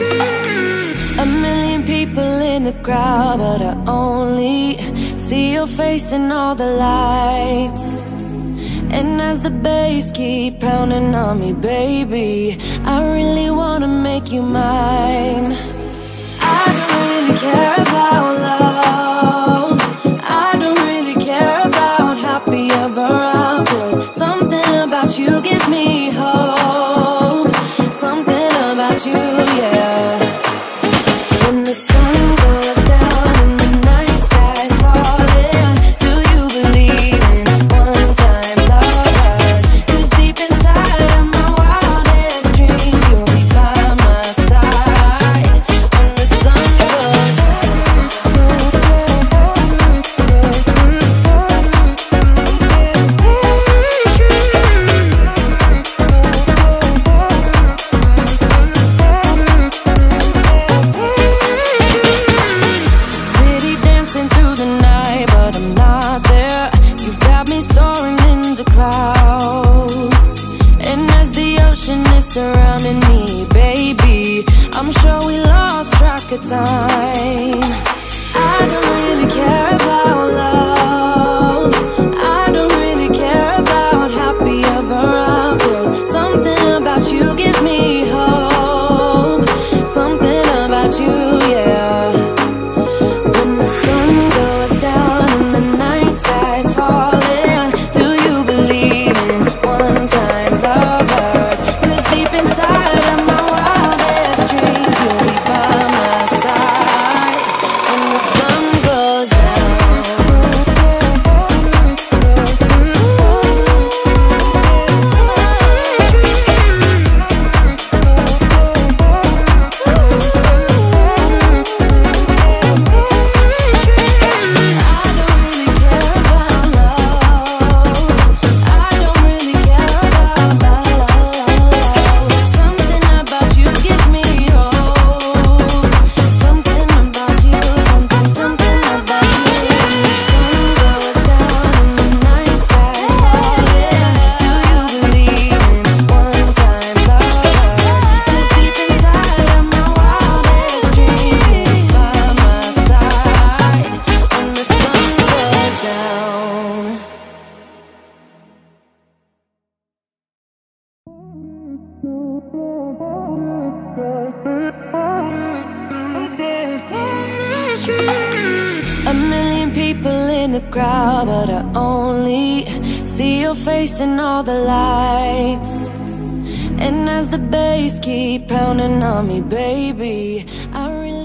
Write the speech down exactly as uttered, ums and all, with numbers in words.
A million people in the crowd, but I only see your face in all the lights. And as the bass keep pounding on me, baby, I really wanna make you mine. I don't really care about love, I don't really care about happy ever afters. Something about you gives me hope, something about you, yeah. When the sun goes down and the night sky's falling, do you believe in one-time lovers? 'Cause deep inside of my wildest dreams, you'll be by my side. When the sun goes city dancing through the night, but I'm not there. You've got me soaring in the clouds, and as the ocean is surrounding me, baby, I'm sure we lost track of time. I don't really care about love, I don't really care about happy ever afters. Something about you gives me hope, something about you, yeah. When the sun goes down and the night sky's falling, do you believe in one-time lovers? 'Cause deep inside of my wildest dreams, you'll be by my side. When the sun goes down. I don't really care about love, I don't really care about love. Something about you gives me hope, something about you, something, something about you. When the sun goes down and the night sky's falling, do you believe in one-time lovers? 'Cause deep inside of my wildest dreams, you'll be by my side. When the sun goes down. A million people in the crowd, but I only see your face in all the lights. And as the bass keep pounding on me, baby, I really